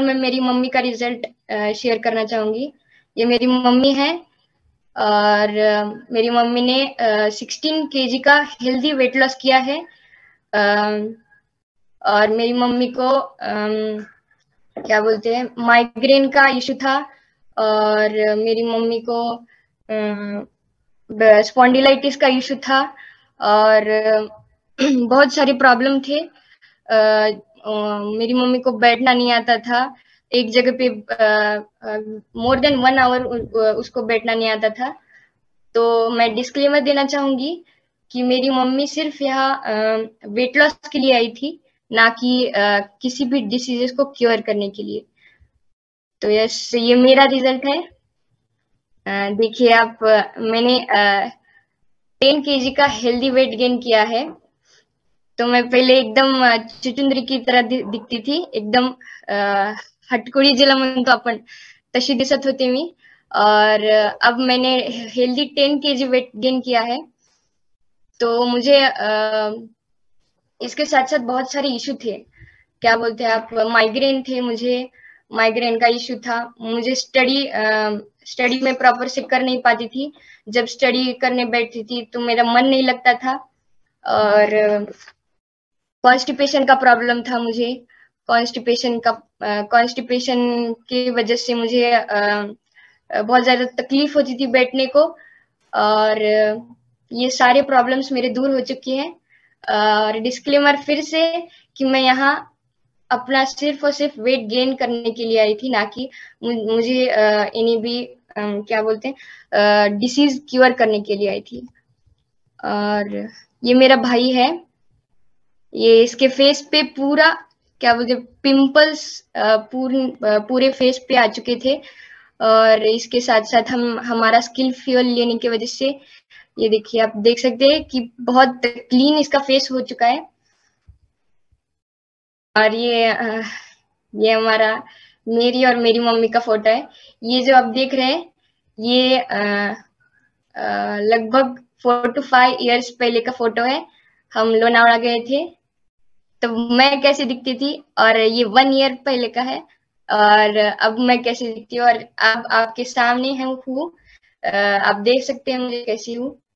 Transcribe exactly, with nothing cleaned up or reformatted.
मैं मेरी मम्मी का रिजल्ट शेयर करना चाहूंगी। ये मेरी मम्मी है और मेरी मम्मी ने सिक्सटीन केजी का हेल्दी वेट लॉस किया है। और मेरी मम्मी को क्या बोलते हैं माइग्रेन का इशू था और मेरी मम्मी को स्पॉन्डिलाइटिस का इशू था और बहुत सारी प्रॉब्लम थे। आ, मेरी मम्मी को बैठना नहीं आता था, एक जगह पे मोर देन वन आवर उसको बैठना नहीं आता था। तो मैं डिस्क्लेमर देना चाहूंगी कि मेरी मम्मी सिर्फ यहाँ वेट लॉस के लिए आई थी, ना कि किसी भी डिसीजेस को क्योर करने के लिए। तो यस, ये मेरा रिजल्ट है। देखिए आप, मैंने टेन केजी का हेल्दी वेट गेन किया है। तो मैं पहले एकदम चुचुंदरी की तरह दिखती थी, एकदम हटकुड़ी जिला म्हणतो आपण तशी दिसत होती मी। और अब मैंने healthy ten KG weight gain किया है। तो मुझे आ, इसके साथ साथ बहुत सारे इशू थे, क्या बोलते हैं आप, माइग्रेन थे, मुझे माइग्रेन का इशू था। मुझे स्टडी स्टडी में प्रॉपर से कर नहीं पाती थी। जब स्टडी करने बैठती थी तो मेरा मन नहीं लगता था। और कॉन्स्टिपेशन का प्रॉब्लम था मुझे। कॉन्स्टिपेशन का कॉन्स्टिपेशन की वजह से मुझे आ, बहुत ज्यादा तकलीफ होती थी बैठने को। और ये सारे प्रॉब्लम्स मेरे दूर हो चुकी हैं। और डिस्क्लेमर फिर से कि मैं यहाँ अपना सिर्फ और सिर्फ वेट गेन करने के लिए आई थी, ना कि मुझे इन्हीं भी क्या बोलते हैं डिसीज क्योर करने के लिए आई थी। और ये मेरा भाई है, ये इसके फेस पे पूरा क्या बोलते पिंपल्स पूरे पूरे फेस पे आ चुके थे। और इसके साथ साथ हम हमारा स्किल फ्यूल लेने की वजह से ये देखिए, आप देख सकते हैं कि बहुत क्लीन इसका फेस हो चुका है। और ये ये हमारा मेरी और मेरी मम्मी का फोटो है। ये जो आप देख रहे हैं ये लगभग फोर टू फाइव इयर्स पहले का फोटो है। हम लोनावाड़ा गए थे तो मैं कैसे दिखती थी, और ये वन ईयर पहले का है और अब मैं कैसे दिखती हूँ। और अब आपके सामने हूँ, आप देख सकते हैं मुझे कैसी हूँ।